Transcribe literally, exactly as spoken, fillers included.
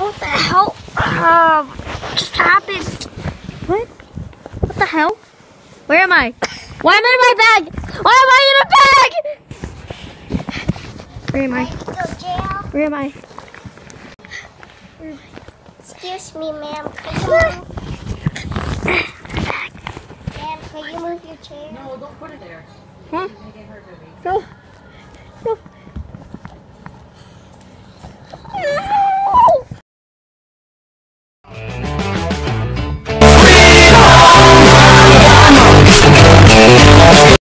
What the hell? Um, stop it. What? What the hell? Where am I? Why am I in my bag? Why am I in a bag? Where am I? Where am I? Excuse me, ma'am. Could you move? Ma'am, could you move your chair? No, don't put it there. Huh? Make it hurt, baby. Go.